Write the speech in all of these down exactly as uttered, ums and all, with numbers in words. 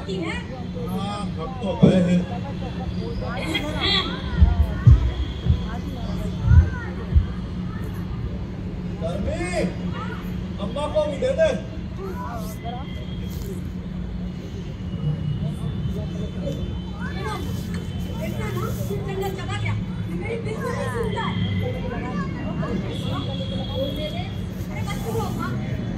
बाकी है। हाँ थक तो गए हैं। धर्मी, अम्मा को भी दे दे। देखना ना, जंगल चला गया। मेरी बिल्कुल नहीं सुनता है। अरे बस करो माँ।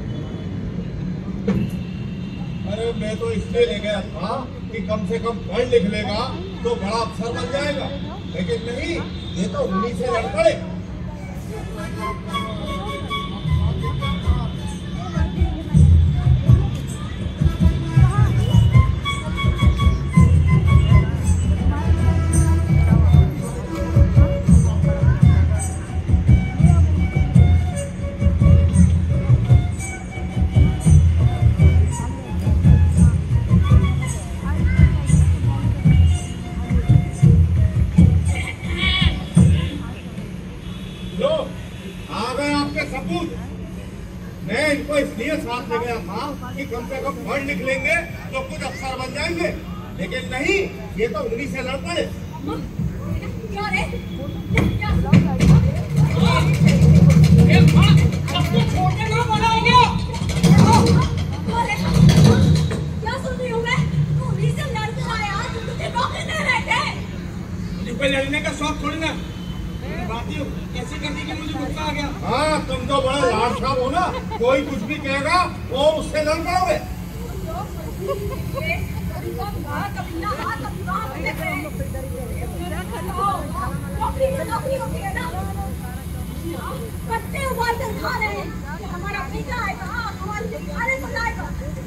अरे मैं तो इसलिए ले गया था कि कम से कम पढ़ लिख लेगा तो बड़ा अफसर बन जाएगा, लेकिन नहीं, ये तो उन्हीं से लड़ पड़े। मैं इनको इसलिए साथ ले गया था कि कम से कम पढ़ लिख लेंगे तो कुछ अफसर बन जाएंगे, लेकिन नहीं, ये तो उन्हीं से लड़ पड़े। क्या रे? क्या? सबको छोड़ के ना बनाओगे? क्या सुन रही हूँ मैं? तू उन्हीं से लड़कर आया, तुझे रोकने नहीं रहे थे। मुझे कोई लड़ने का शौक थोड़ी ना। बातियों कैसे करती कि मुझे गुस्सा आ गया। हाँ तुम तो बड़े लाडशाह हो ना, कोई कुछ भी कहेगा वो उससे लड़ पाओगे। नौकरी होती है ना, पत्ते उबाल कर खा रहे हैं। हमारा बेटा आएगा, हमारे खाने को लाएगा।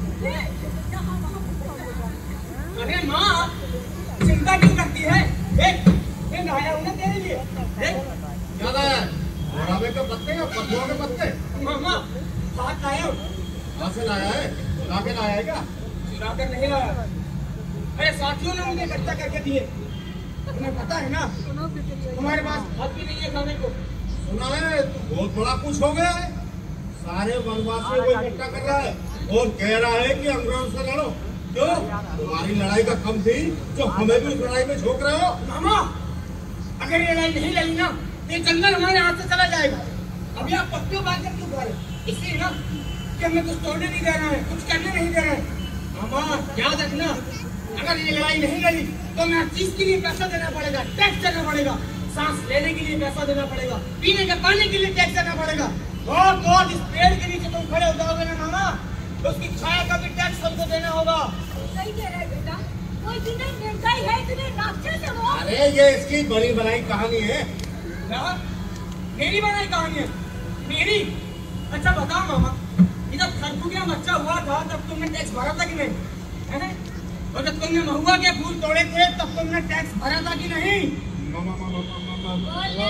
अरे माँ, चिंता क्यों करती है? देख, मैं लाया हूँ ना तेरे लिए। देख क्या लाया है? गुलाबे के पत्ते या पत्तों के पत्ते? मामा, हाथ लाया हूँ। कहाँ से लाया है? चुरा के लाया है क्या? चुरा कर नहीं लाया। अरे साथियों ने मुझे इकट्ठा करके दिए। तुम्हें पता है ना, तुम्हारे पास हाथ भी नहीं है खाने को। सुना है तू बहुत बड़ा कुछ हो गया है, सारे वनवासियों को इकट्ठा कर रहा है और कह रहा है कि अंग्रेजों से लड़ो। क्यों? तुम्हारी लड़ाई का कम थी जो हमें भी उस लड़ाई में झोंक रहे हो। मामा, अगर ये लड़ाई नहीं लड़ी ना, ये जंगल हमारे हाथ से चला जाएगा। अभी आप पत्तियों बांध कर क्यों खा रहे? इसलिए ना कि हमें कुछ तोड़ने नहीं दे रहा है, कुछ करने नहीं दे रहा है। मामा याद रखना, अगर ये लड़ाई नहीं लड़ी तो मैं हर चीज के लिए पैसा देना पड़ेगा, टैक्स देना पड़ेगा। सांस लेने के लिए पैसा देना पड़ेगा, पीने के पानी के लिए टैक्स देना पड़ेगा। और तो इस पेड़ के नीचे तुम खड़े हो जाओगे ना मामा, तो उसकी छाया का भी टैक्स हमको देना होगा। सही कह रहा है बेटा, कोई इतने निर्दयी है, इतने राक्षस है वो। अरे ये इसकी बड़ी बनाई कहानी है। क्या? मेरी बनाई कहानी है? मेरी? अच्छा बताओ मामा, ये जब खरबूजा बच्चा हुआ था तब तुमने टैक्स भरा था कि नहीं? है ना? और जब तुमने महुआ के फूल तोड़े थे तब तुमने टैक्स भरा था कि नहीं? मामा मामा मामा मामा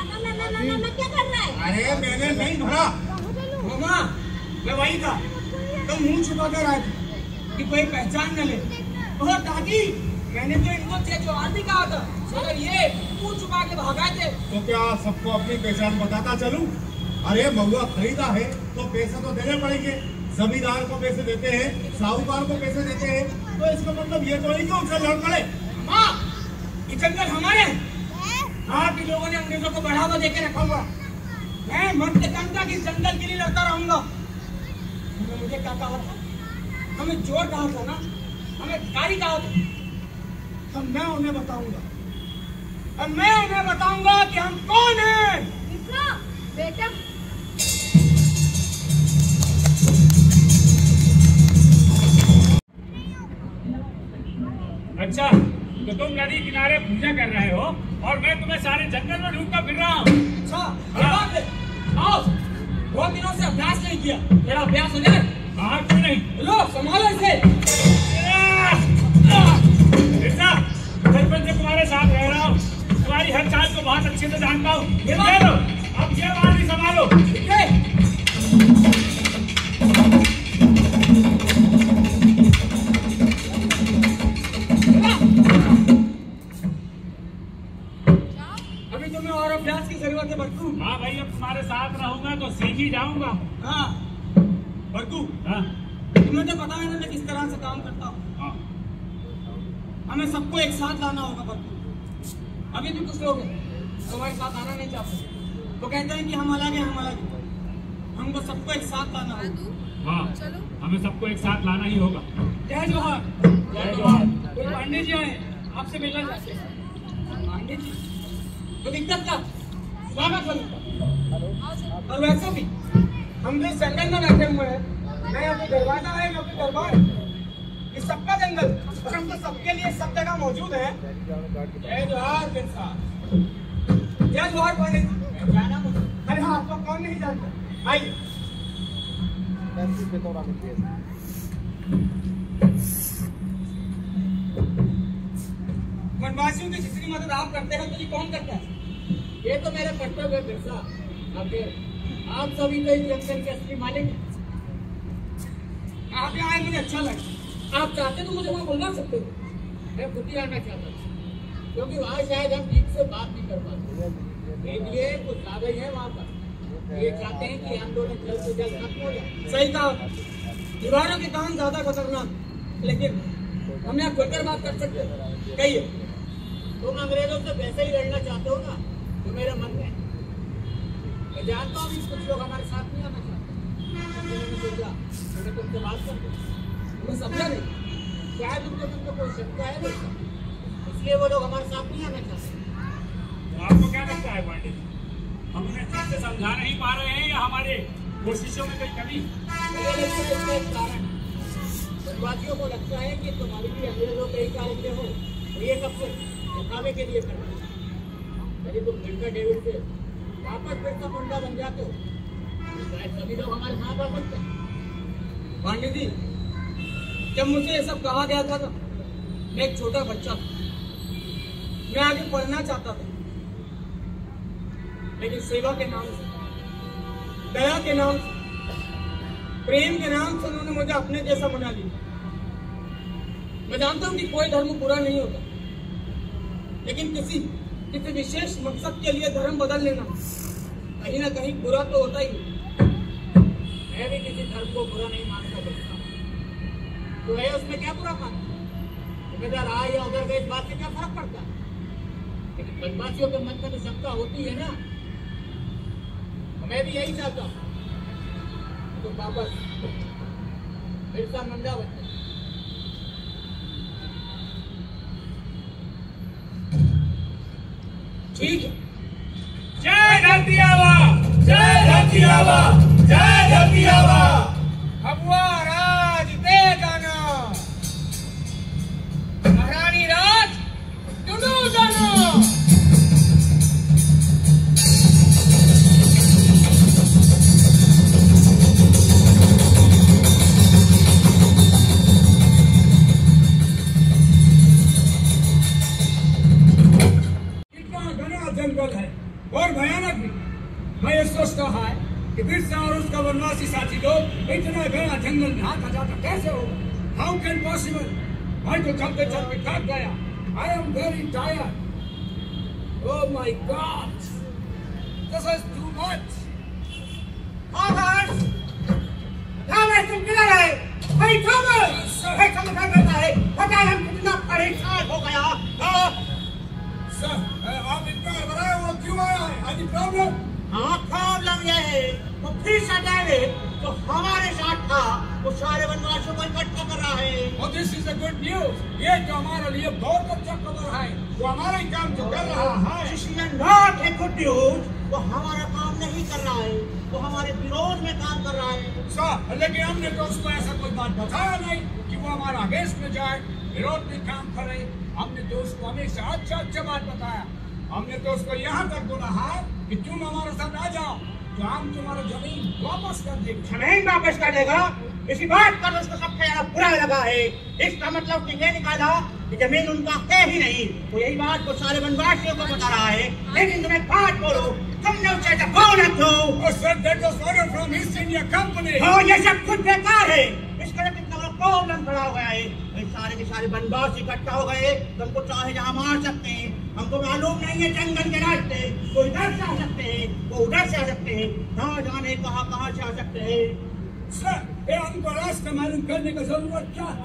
क्या कर रहा है? अरे मैंने नहीं भरा। मामा मैं वही था, तुम मुंह छुपा कर आए थे कि कोई पहचान न ले। और दादी, मैंने तो इनको तेजवाल भी कहा था, मगर ये मुंह छुपा के भागा थे। तो क्या सबको अपनी पहचान बताता चलूं? अरे महुआ खरीदा है तो पैसे तो देने पड़ेंगे। जमींदार को पैसे देते हैं, साहूकार को पैसे देते हैं, तो इसका मतलब ये तो नहीं कि उनसे लड़ पड़े। माँ, ये जंगल हमारे हैं। आप ही लोगों ने अंग्रेजों को बढ़ावा देकर रखा हुआ। मैं मरते दम तक इस जंगल के लिए लड़ता रहूंगा। तुमने मुझे क्या कहा था? हमें जोर कहा था ना, हमें कारी कहा था। तो मैं उन्हें बताऊंगा, और मैं उन्हें बताऊंगा कि हम कौन हैं। बेटा अच्छा, तो तुम नदी किनारे पूजा कर रहे हो और मैं तुम्हें सारे जंगल में ढूंढता फिर रहा हूँ। अच्छा, जवाब दे। आओ, बहुत दिनों से अभ्यास नहीं किया, तेरा अभ्यास हो जाए। हाँ क्यों नहीं? लो संभालो इसे। मिर्जा, बचपन से तुम्हारे साथ रह रहा हूँ, तुम्हारी हर चाल को बहुत अच्छे से जानता हूँ। ये लो, अब ये बात भी संभालो। ठीक है? अभी तुम्हें और अभ्यास की जरूरत है बरकू। हाँ भाई, अब तुम्हारे साथ रहूंगा तो सीख ही जाऊंगा। हाँ बरकू, हाँ तुम्हें तो पता है ना मैं किस तरह से काम करता हूँ। हाँ हमें सबको एक साथ लाना होगा पत्तू। अभी भी कुछ लोग हैं हमारे साथ आना नहीं चाहते, वो कहते हैं कि हम अलग हैं, हम अलग हैं। हमको सबको एक साथ लाना होगा। हाँ, हमें सबको एक साथ लाना ही होगा। जय जोहार। जय जोहार। कोई पांडे जी आए आपसे मिलना चाहते हैं। पांडे जी तो दिक्कत का स्वागत करूँगा। और वैसे भी हम जिस जंगल में बैठे हुए हैं, मैं अभी दरवाजा है, अभी दरबार इस सबका जंगल, और हम तो सबके लिए सब जगह मौजूद है। जय जोहार बिरसा। जय जोहार पांडे जी। जाना मुझे। अरे हाँ, आपको कौन नहीं जानता, आइए। वनवासियों की जितनी मदद आप करते हैं तो ये कौन करता है? ये तो मेरा कर्तव्य है बिरसा। आखिर आप सभी तो इस जंगल के असली मालिक हैं। आप यहाँ आए मुझे अच्छा लगा। आप चाहते तो मुझे वहाँ बुलवा सकते थे, मैं खुद ही आना चाहता था, क्योंकि वहाँ शायद हम ठीक से बात नहीं कर पाते। इसलिए कुछ ज्यादा ही है वहाँ पर। ये चाहते हैं कि आंदोलन जल्द से जल्द खत्म हो जाए। सही कहा। दीवारों के काम ज्यादा खतरनाक, लेकिन हम यहाँ खुलकर बात कर सकते हैं। कहिए। तुम अंग्रेजों से वैसे ही लड़ना चाहते हो ना, तो मेरा मन है। मैं जानता हूँ कुछ लोग हमारे साथ नहीं आना चाहते, मैंने सोचा मैंने तुमसे बात कर दी। तुम्हें समझा नहीं? शायद उनके मन में कोई शंका है नहीं, इसलिए वो लोग हमारे साथ नहीं आना चाहते। तो आपको क्या लगता है पांडे जी, हम उन्हें ठीक से समझा नहीं पा रहे हैं या हमारे कोशिशों में कोई कमी? मुझे लगता है इसका एक कारण है। वनवासियों को लगता है कि तुम्हारी भी अंग्रेजों के ही चाहते हो, और ये सब कुछ दिखावे के लिए करते हैं। यदि तुम मिर्जा डेविड से वापस फिर से मुंडा बन जाते हो, तो शायद सभी लोग हमारे साथ आ सकते हैं। पांडे जी, जब मुझे ये सब कहा गया था ना, मैं एक छोटा बच्चा था, मैं आगे पढ़ना चाहता था, लेकिन सेवा के नाम से, दया के नाम से, प्रेम के नाम से उन्होंने मुझे अपने जैसा बना लिया। मैं जानता हूं कि कोई धर्म बुरा नहीं होता, लेकिन किसी किसी विशेष मकसद के लिए धर्म बदल लेना कहीं ना कहीं बुरा तो होता ही। मैं भी किसी धर्म को बुरा नहीं मानता बच्चा, तो है उसमें क्या बुरा मानता? इधर आए या उधर गए, इस बात से क्या फर्क पड़ता है? लेकिन वनवासियों के मन में तो शंका होती है ना। मैं भी यही चाहता हूँ तो वापस बिरसा मुंडा बन जाए। ठीक है। जय धरती आबा, जय धरती आबा, जय धरती आबा। भगवा राज दे जाना, महारानी राज टुडू जाना। जंगल है और भयानक भी। मैं ये सोचता है कि बिरसा और उसका वनवासी साथी लोग इतना घना जंगल में हाथ हटाता कैसे होगा? How can possible? मैं तो चलते चलते थक गया। I am very tired. Oh my God, this is too much. Thomas, Thomas तुम किधर है? भाई थॉमस, भाई थॉमस क्या करता है? पता है हम कितना परेशान हो गया। सर, आप इतना घबराए हुए क्यों आया है? any problem? हाँ, प्रॉब्लम यह है तो फिर से डेविड जो हमारे साथ था वो सारे वनवासियों को इकट्ठा कर रहा है। और this is a good news. ये तो हमारे लिए बहुत अच्छा खबर है। वो हमारा ही काम जो कर रहा है। This is not a good news. वो हमारा काम नहीं कर रहा है, वो हमारे विरोध में काम कर रहा है। सर, लेकिन हमने तो उसको ऐसा कोई बात बताया नहीं कि वो हमारा अगेंस्ट में जाए, विरोध में काम करे। हमने तो उसको हमेशा अच्छा अच्छा बात बताया। हमने तो उसको यहाँ तक बोला है कि तुम हमारे साथ आ जाओ तो हम तुम्हारा जमीन वापस कर देंगे। जमीन वापस कर देगा? इसी बात पर उसको सबसे ज्यादा बुरा लगा है। इसका मतलब कि ये निकाला कि जमीन उनका है ही नहीं। तो यही बात वो सारे वनवासियों को बता रहा है। लेकिन तुम्हें बात बोलो, तुमने उसे दबाना क्यों? Oh, sir, that was order from East India Company. हाँ, ये सब कुछ बेकार है। इसका कितना बड़ा प्रॉब्लम खड़ा हो गया है। ये सारे के सारे वनवासी इकट्ठा हो गए, तुमको चाहे जहाँ मार सकते हैं। हमको मालूम नहीं है जंगल के रास्ते, वो इधर से आ सकते हैं, वो उधर से आ सकते हैं। हाँ, जाने कहाँ कहाँ से आ सकते हैं। सर, ये हमको रास्ता मालूम करने की जरूरत क्या है?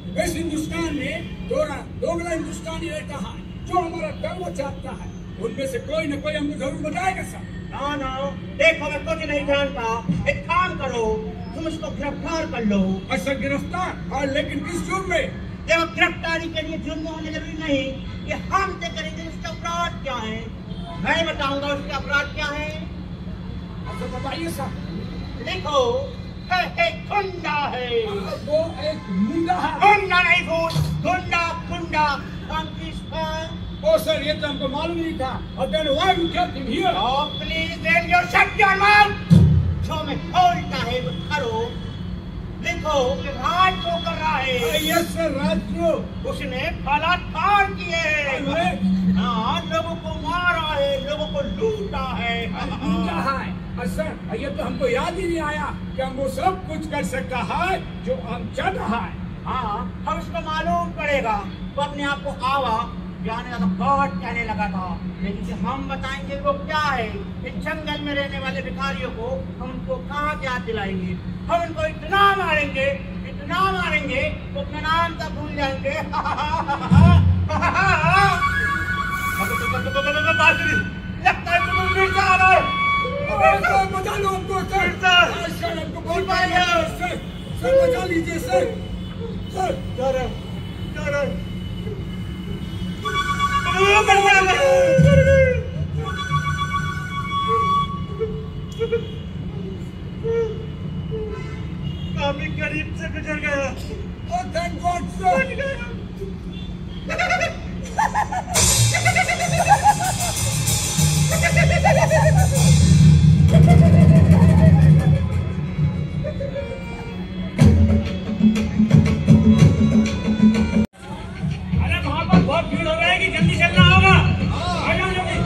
इस हिंदुस्तान में दोरा दोगला हिंदुस्तानी रहता है जो हमारा गर्व चाहता है, उनमें से कोई न कोई हमको जरूर बताएगा सर। ना ना देखो मैं कुछ नहीं जानता, एक काम करो तुम इसको गिरफ्तार कर लो। अच्छा गिरफ्तार? और लेकिन किस जुर्म में? देखो गिरफ्तारी के लिए जुर्म होने जरूरी नहीं, ये हम तय करेंगे उसके अपराध क्या है। मैं बताऊंगा उसके अपराध क्या है। अच्छा बताइए सर। देखो है एक गुंडा है, वो एक मुंडा है। गुंडा नहीं भूत, गुंडा गुंडा पाकिस्तान। ओ सर ये तो हमको मालूम नहीं था। और then why you kept him here? Oh please then you shut your mouth। जो मैं बोलता है वो करो। देखो कि राज जो कर रहा है। यस सर राज जो उसने बलात्कार किए, हाँ लोगों को मारा है, लोगों को लूटा है। लूटा है। सर ये तो हमको याद ही नहीं आया कि हम वो सब कुछ कर सकता है जो हम चाह रहा है। हाँ हम उसको मालूम पड़ेगा, वो अपने आप को आवा जाने लगा, गॉड कहने लगा था। लेकिन जो हम बताएंगे वो क्या है, इस जंगल में रहने वाले भिखारियों को हम उनको कहाँ याद दिलाएंगे। हम उनको इतना मारेंगे इतना मारेंगे वो अपना नाम तक भूल जाएंगे। लगता है तुम फिर से आ रहा है। बचा लो हमको सर। सर हमको बहुत सर सर बचा लीजिए सर। सर डर डर काफी करीब से गुजर गया। Oh thank God sir. अरे वहाँ पर बहुत भीड़ हो रहेगी, जल्दी चलना होगा। आ जाओ जल्दी।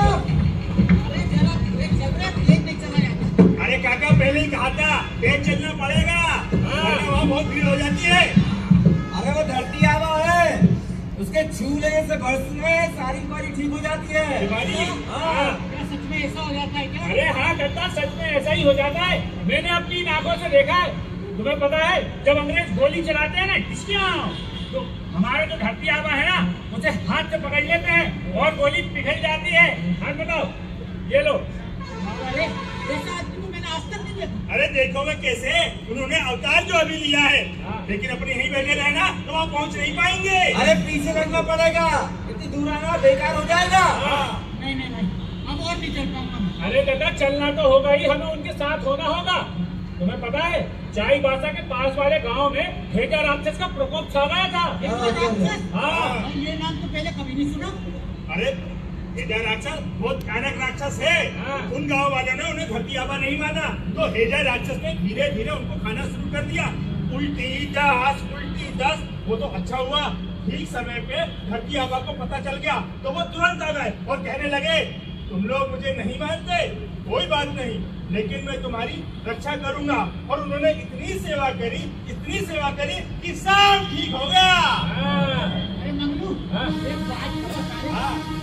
अरे काका पहले ही कहा था तेज चलना पड़ेगा, वहाँ बहुत भीड़ हो जाती है। अरे वो धरती आवा है, उसके छू लेने से बरसने सारी बीमारी ठीक हो जाती है। बीमारी? हाँ। सच में ऐसा हो जाता है क्या? अरे हाँ दादा सच में ऐसा ही हो जाता है, मैंने अपनी आंखों से देखा है। तुम्हें पता है जब अंग्रेज गोली चलाते हैं ना किसके तो हमारे जो धरती आवा है ना उसे हाथ से पकड़ लेते हैं और गोली पिघल जाती है। हाँ बताओ ये लो। अरे ऐसा आदमी को मैंने आज तक नहीं देखा। अरे देखो मैं कैसे उन्होंने अवतार जो अभी लिया है, लेकिन अपने यहीं बैठे रहना तो वहाँ पहुँच नहीं पाएंगे। अरे पीछे रखना पड़ेगा, इतनी दूर आना बेकार हो जाएगा। नहीं नहीं नहीं अब और नहीं चल पाऊंगा। अरे दादा चलना तो होगा ही, हमें उनके साथ होना होगा। तुम्हें पता है चाई बासा के पास वाले गांव में हेजा राक्षस का प्रकोप छा गया था। हाँ ये नाम तो पहले कभी नहीं सुना। अरे हेजा राक्षस बहुत भयानक राक्षस है। उन गांव वालों ने उन्हें धरती आबा नहीं माना तो हेजा राक्षस ने धीरे धीरे उनको खाना शुरू कर दिया। उल्टी दस उल्टी दस। वो तो अच्छा हुआ ठीक समय पे धरती आबा को पता चल गया तो वो तुरंत आ गए और कहने लगे तुम लोग मुझे नहीं मानते, कोई बात नहीं, लेकिन मैं तुम्हारी रक्षा करूंगा। और उन्होंने इतनी सेवा करी इतनी सेवा करी कि सब ठीक हो गया। अरे मंगलू एक बात तो बता रहे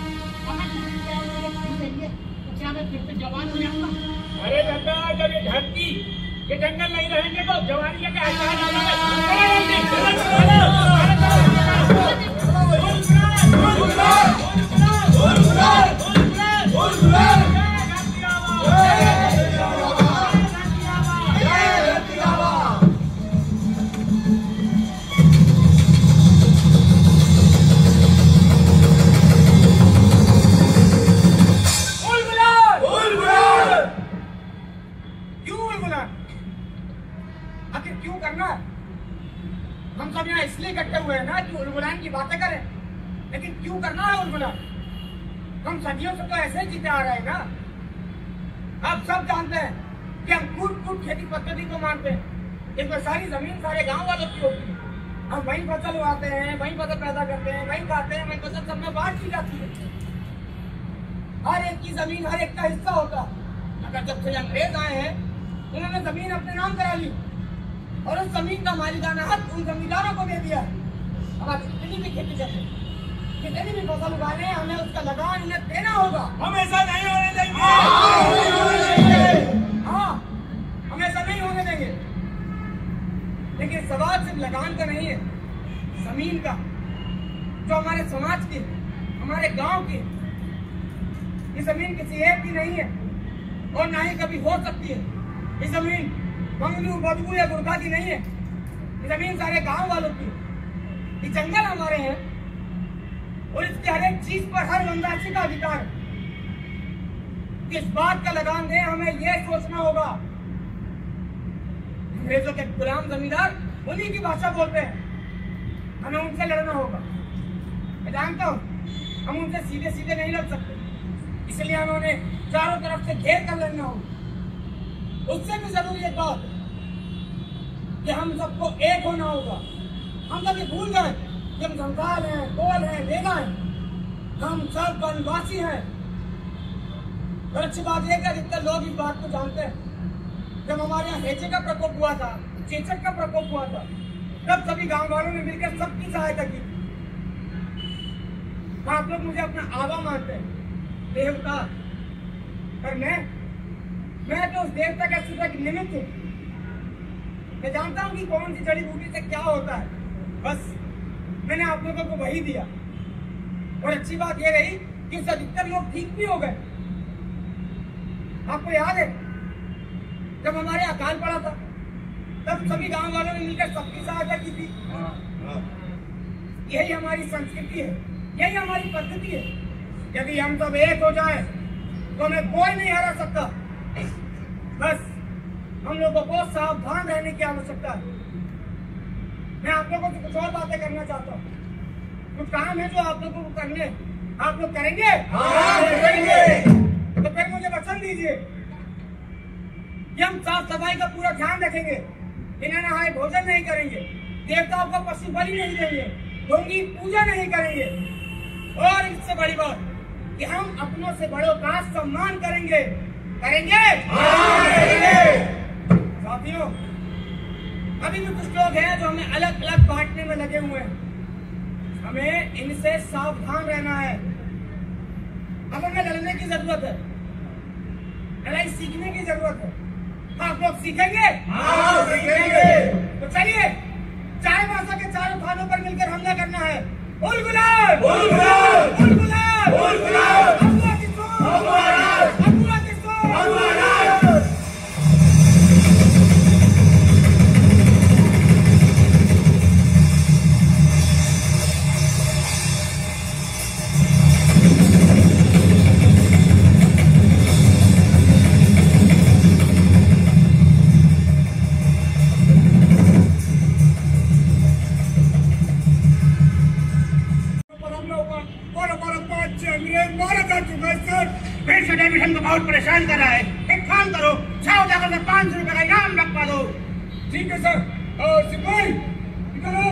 क्या मैं फिर से जवान हो जाऊंगा? अरे दादा जब ये धरती ये जंगल नहीं रहेंगे तो जवानी लेके आएगा। चलो आखिर क्यों करना है? हम सब यहाँ इसलिए इकट्ठे हुए हैं ना कि उलगुलान की बातें करें, लेकिन क्यों करना है उलगुलान? हम सदियों से तो ऐसे ही जीते आ रहे हैं ना। आप सब जानते हैं कि हम कूट कूट खेती पद्धति को मानते हैं। इसमें सारी जमीन सारे गांव वालों की होती है। हम वही फसल उगाते हैं, वही फसल पैदा करते हैं, वही खाते हैं, वही फसल सब में बांट की जाती है। हर एक की जमीन हर एक का हिस्सा होता है। अगर जब से अंग्रेज आए हैं उन्होंने जमीन अपने नाम करा ली और उस जमीन का मालिकाना हक उन जमींदारों को दे दिया। अब आप कितनी भी खेती करते हैं, कितनी भी फसल उगा रहे हैं, हमें उसका लगान उन्हें देना होगा। हम ऐसा नहीं होने देंगे। हाँ हम ऐसा नहीं होने देंगे। लेकिन सवाल सिर्फ लगान का नहीं है, जमीन का, जो हमारे समाज की, हमारे गांव की। ये जमीन किसी एक की नहीं है और ना ही कभी हो सकती है। ये जमीन बंगलू, बदबू या गुरखा की नहीं है। ये जमीन सारे गांव वालों की। ये जंगल हमारे हैं और इसके हर एक चीज पर हर वनवासी का अधिकार है। किस बात का लगान दें, हमें यह सोचना होगा। अंग्रेजों के गुलाम जमींदार उन्हीं की भाषा बोलते हैं, हमें उनसे लड़ना होगा। मैं जानता हूँ हम उनसे सीधे सीधे नहीं लड़ सकते, इसलिए हमें चारों तरफ से घेर कर लड़ना होगा। उससे भी जरूरी एक बात कि हम सबको एक होना होगा। हम कभी भूल गए कि हम संथाल हैं, कोल हैं, वेगा हैं, हम सब वनवासी हैं। और अच्छी बात यह कि अधिकतर लोग इस बात को जानते हैं। जब हमारे यहाँ हेचे का प्रकोप हुआ था, चेचक का प्रकोप हुआ था, तब सभी गांव वालों ने मिलकर सबकी सहायता की। आप लोग मुझे अपना आवा मानते हैं, देवता, पर मैं मैं तो उस देवता का सूचक निमित्त हूँ। मैं जानता हूँ कि कौन सी जड़ी बूटी से क्या होता है, बस मैंने आप लोगों को वही दिया। और अच्छी बात यह रही कि उससे अधिकतर लोग ठीक भी हो गए। आपको याद है जब हमारे अकाल पड़ा था, तब सभी गांव वालों ने मिलकर सबकी सहायता की थी। यही हमारी संस्कृति है, यही हमारी पद्धति है। यदि हम सब एक हो जाए तो हमें कोई नहीं हरा सकता। बस हम लोगों को सावधान रहने की आवश्यकता है। मैं आप लोगों से कुछ और बातें करना चाहता हूँ। कुछ काम है जो आप लोगों को करने, आप लोग करेंगे? हाँ, करेंगे। तो फिर मुझे वचन दीजिए कि हम साफ सफाई का पूरा ध्यान रखेंगे, बिना नहाए भोजन नहीं करेंगे, देवताओं को पशु बलि नहीं देंगे, ढोंगी पूजा नहीं करेंगे, और इससे बड़ी बात कि हम अपनों से बड़ों का सम्मान करेंगे। करेंगे? हाँ, करेंगे। साथियों, अभी भी कुछ लोग हैं जो हमें अलग अलग बांटने में लगे हुए हैं। हमें इनसे सावधान रहना है। अब हमें लड़ने की जरूरत है, लड़ाई सीखने की जरूरत है। आप लोग सीखेंगे? हाँ, सीखेंगे। तो चलिए, चाय भाषा के चारों थानों पर मिलकर हमला करना है। उल गुलाल, उल गुलाल, उल गुलाल, उल गुलाल, अब्बुआ किस्सो, अब्बुआ राज, अब्बुआ किस्सो, अब्बुआ राज। हमको बहुत परेशान कर रहा है। एक काम करो, छाव जाकर के पाँच सौ रुपए का इनाम रखवा दो। ठीक है सर। और सिपाही निकलो,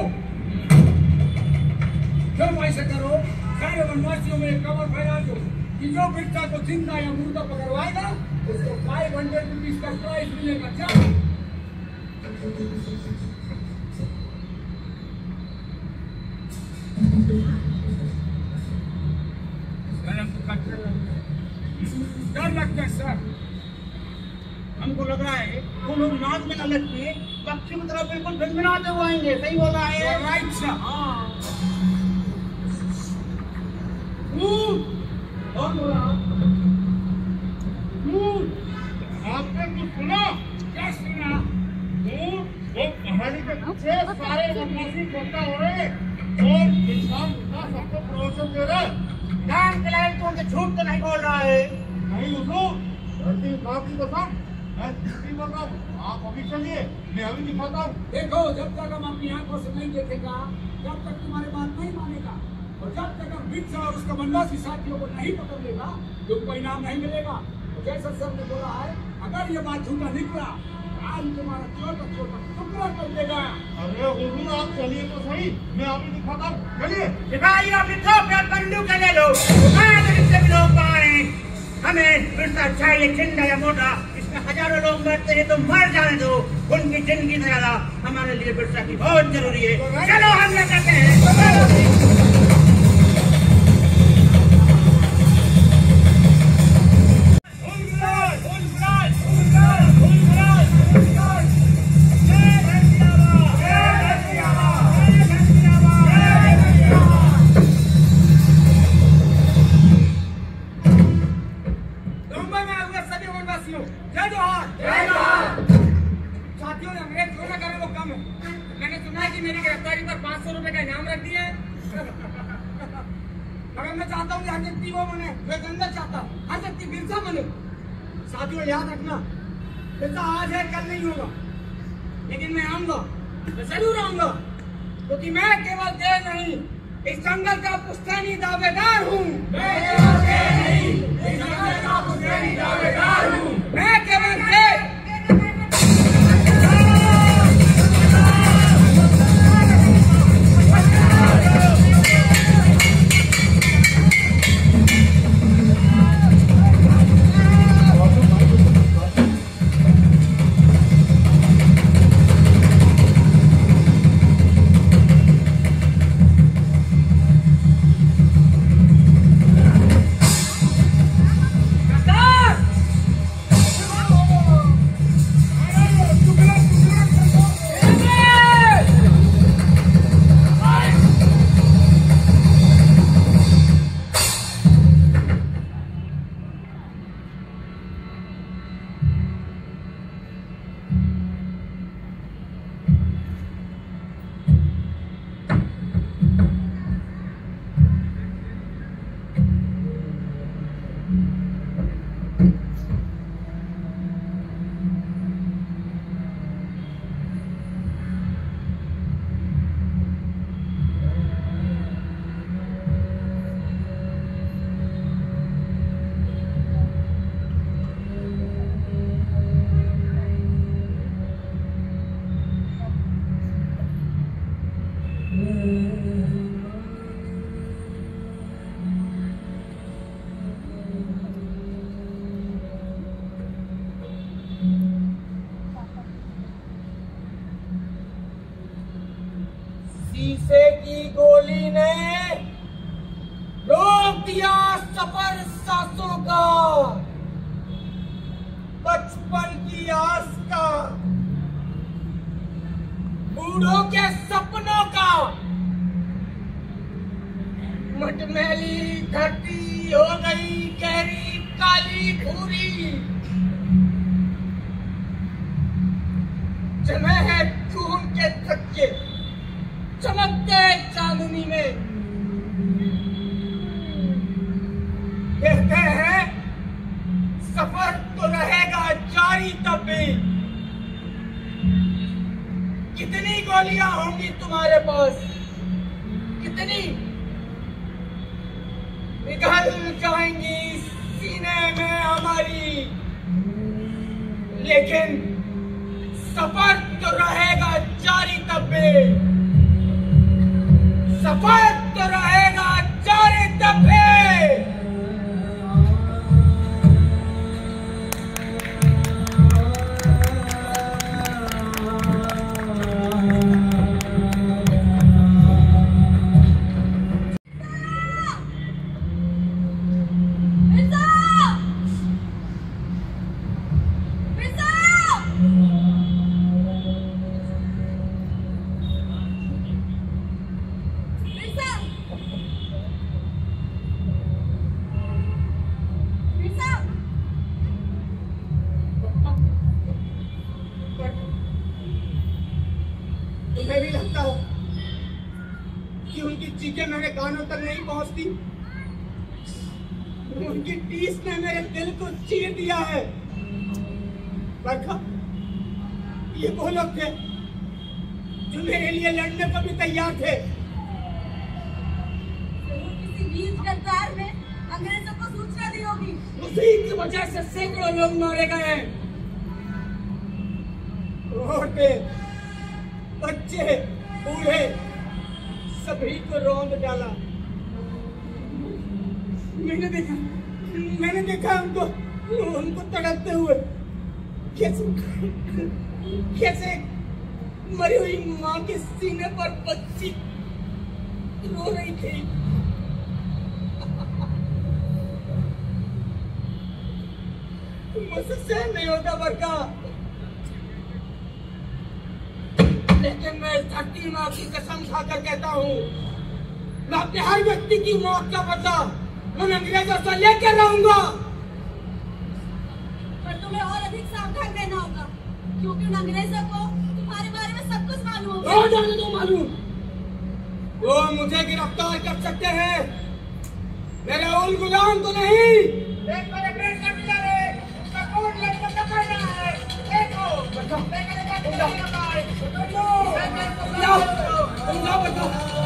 जब ऐसे करो, सारे वनवासियों में कवर फैला दो कि जो बिरसा को जिंदा या मुर्दा पकड़वाएगा उसको फाइव हंड्रेड रुपीज का प्राइज मिलेगा। जाओ। डर लगता है सर। हमको लग रहा है वो लोग नाच में न लटके पक्षी की तरफ बिल्कुल भिनभिनाते हुए आएंगे। सही बोल रहा है? Right sir. हाँ। आपने कुछ सुना? क्या सुना? वो कहानी के पीछे सारे वनवासी इकट्ठा हो रहे और किसान सबको प्रमोशन दे रहा है। नाम क्लाइंट तो उनके झूठ तो नहीं बोल रहा है। नहीं उसको धरती की कसम, मैं झूठी बोल रहा हूँ। आप अभी चलिए, मैं अभी दिखाता हूँ। देखो, जब तक हम अपनी आंखों से नहीं देखेगा, जब तक तुम्हारी बात नहीं मानेगा, और जब तक हम बिरसा और उसका वनवासी साथियों को नहीं पकड़ लेगा, तुमको इनाम नहीं मिलेगा। तो जैसा सर ने बोला है, अगर ये बात झूठा निकला, आज तुम्हारा छोटा छोटा टुकड़ा कर देगा। अरे हुजूर, आप चलिए तो सही, मैं अभी दिखाता हूँ। चलिए। सिपाही अपनी तोप या बंदूक ले लो। जितने भी लोग पाए हमें बिरसा चाहिए, जिंदा या मोटा। इसमें हजारों लोग मरते हैं तो मर जाने दो, उनकी जिंदगी से ज्यादा हमारे लिए बिरसा की बहुत जरूरी है। चलो हमला करते हैं। जय खाली मेरी गिरफ्तारी पर पाँच सौ रुपए का इनाम रख दिया है। मगर मैं चाहता हूँ हर व्यक्ति वो बने, मैं गंगा चाहता हूँ हर व्यक्ति बिरसा बने। साथियों याद रखना, बिरसा आज है कल नहीं होगा, लेकिन मैं आऊंगा, मैं जरूर आऊंगा, क्योंकि मैं केवल देश नहीं इस जंगल का पुश्तैनी दावेदार हूँ। मैं केवल देश नहीं इस जंगल का पुश्तैनी दावेदार हूँ। मैं केवल देश शीशे की गोली ने रोक दिया सफर सांसों का, बचपन की आस का, बूढ़ों के सपनों का। मटमैली धरती हो गई गहरी काली भूरी, जमे है खून के थक्के चमकते चांदनी में। कहते हैं सफर तो रहेगा जारी तब भी। कितनी गोलियां होंगी तुम्हारे पास, कितनी पिघल जाएंगी सीने में हमारी, लेकिन सफर तो रहेगा जारी तब भी। सफर तो रहेगा जारी तब भी। तुम्हें भी लगता हो कि उनकी चीखें मेरे कानों तक नहीं पहुंचती? उनकी टीस ने मेरे दिल को चीर दिया है। बरखा, ये वो लोग थे जो मेरे लिए लड़ने को भी तैयार थे। किसी वीर गद्दार ने अंग्रेजों को सूचना दी होगी। उसी की वजह से सैकड़ों लोग मारे गए हैं। औरतें, बच्चे, बूढ़े सभी को रौंद डाला। मैंने देखा मैंने देखा उनको उनको तड़पते हुए, कैसे कैसे मरी हुई माँ के सीने पर बच्ची रो रही थी। मुझसे सहन नहीं होता बरका, लेकिन मैं धरती माँ की कसम खाकर कहता हूँ, मैं अपने हर व्यक्ति की मौत का बदला उन अंग्रेजों से लेकर रहूंगा। पर तुम्हें और अधिक सावधान रहना होगा, क्योंकि उन अंग्रेजों को तुम्हारे बारे में सब कुछ मालूम तो जाने दो मालूम। वो मुझे गिरफ्तार कर सकते हैं, मेरा उन गुलाम तो नहीं। देख मेरे पेट का मिला रे, उसका कोट लटका पकड़ रहा है। देखो, बच्चा, देखो देखो तुम जाओ, तुम जाओ, तुम जाओ बच्चा।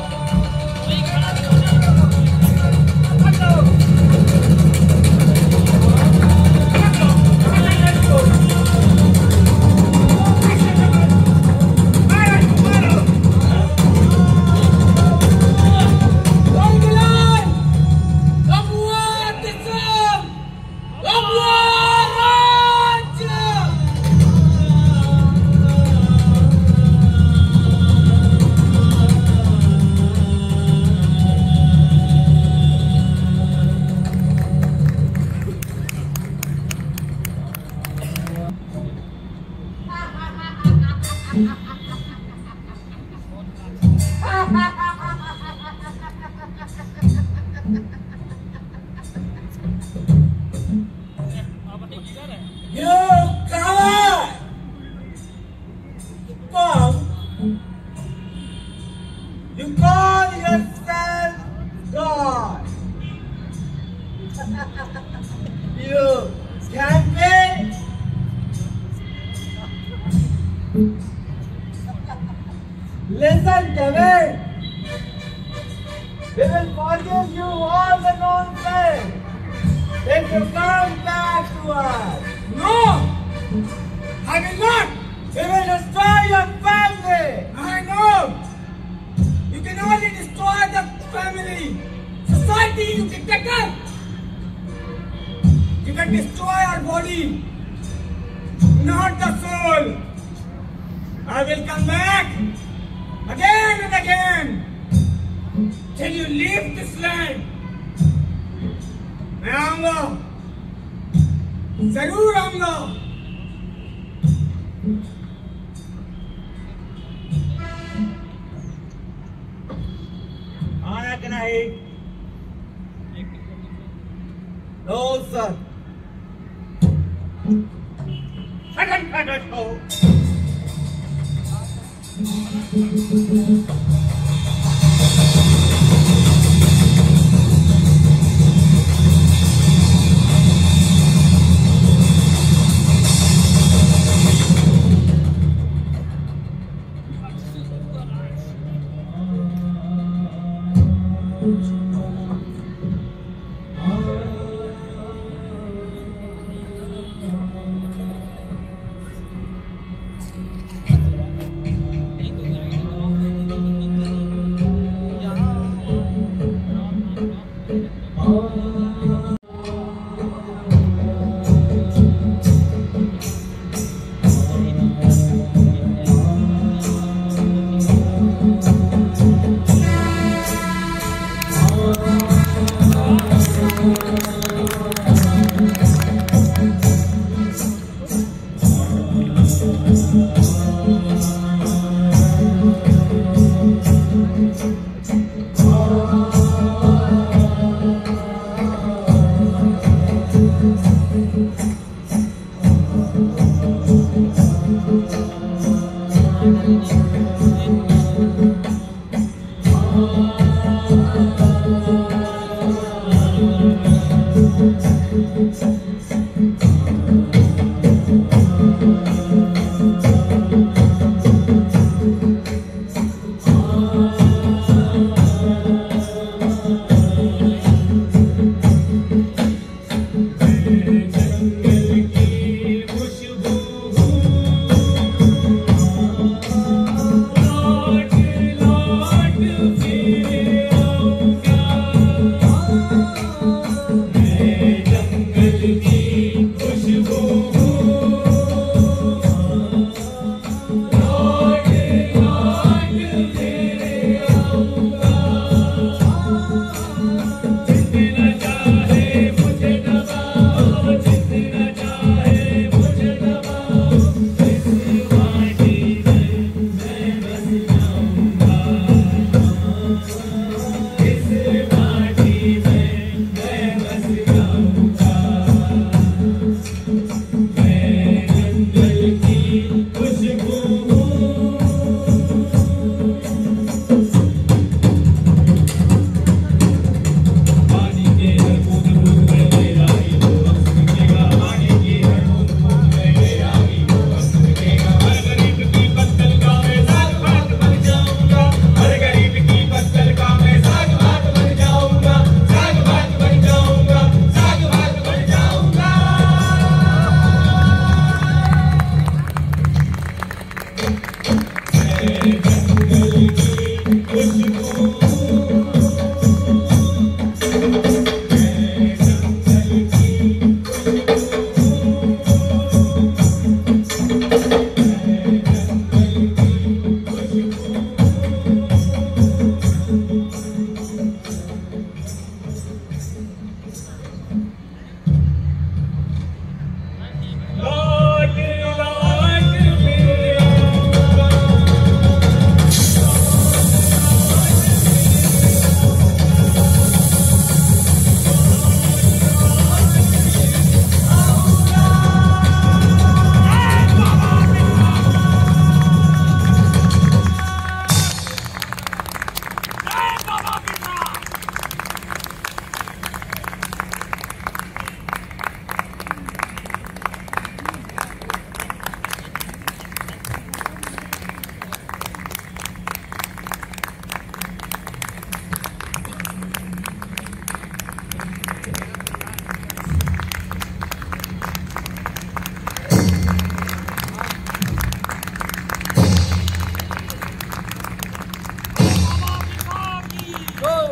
Listen to me. We will forgive you all the nonsense if you come back to us. No, I will not. We will destroy your family. I know. You can only destroy the family. Society, you can take up. You can destroy our body, not the soul. I will come back again and again till you leave this land. मैं आऊंगा, जरूर आऊंगा। आना कि नहीं? No, sir. फटन फटन हो। Lord, Lord, feel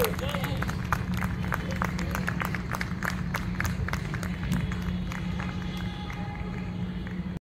जय